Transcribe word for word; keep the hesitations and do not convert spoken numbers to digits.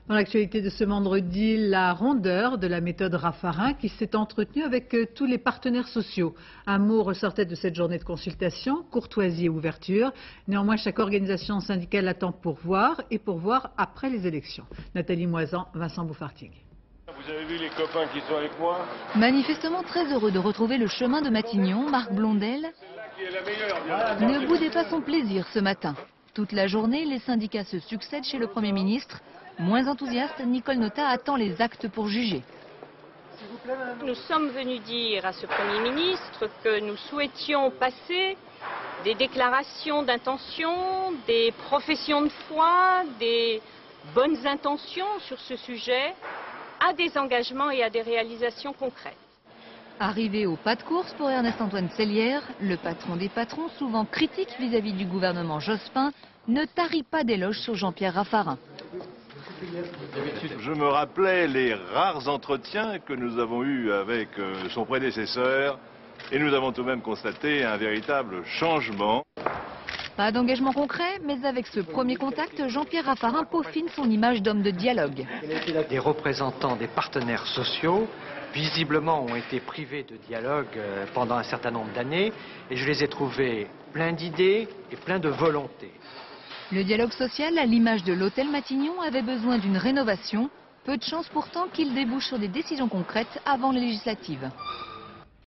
Dans l'actualité de ce vendredi, la rondeur de la méthode Raffarin qui s'est entretenue avec tous les partenaires sociaux. Un mot ressortait de cette journée de consultation, courtoisie et ouverture. Néanmoins, chaque organisation syndicale attend pour voir et pour voir après les élections. Nathalie Moisan, Vincent Bouffartig. Vous avez vu les copains qui sont avec moi? Manifestement très heureux de retrouver le chemin de Matignon, Marc Blondel ne boudait pas son plaisir ce matin. Toute la journée, les syndicats se succèdent chez le Premier ministre. Moins enthousiaste, Nicole Notat attend les actes pour juger. Nous sommes venus dire à ce Premier ministre que nous souhaitions passer des déclarations d'intention, des professions de foi, des bonnes intentions sur ce sujet, à des engagements et à des réalisations concrètes. Arrivé au pas de course pour Ernest-Antoine Sellière, le patron des patrons, souvent critique vis-à-vis du gouvernement Jospin, ne tarit pas d'éloges sur Jean-Pierre Raffarin. Je me rappelais les rares entretiens que nous avons eus avec son prédécesseur et nous avons tout de même constaté un véritable changement. Pas d'engagement concret, mais avec ce premier contact, Jean-Pierre Raffarin peaufine son image d'homme de dialogue. Des représentants des partenaires sociaux, visiblement, ont été privés de dialogue pendant un certain nombre d'années et je les ai trouvés pleins d'idées et pleins de volonté. Le dialogue social, à l'image de l'hôtel Matignon, avait besoin d'une rénovation. Peu de chance pourtant qu'il débouche sur des décisions concrètes avant les législatives.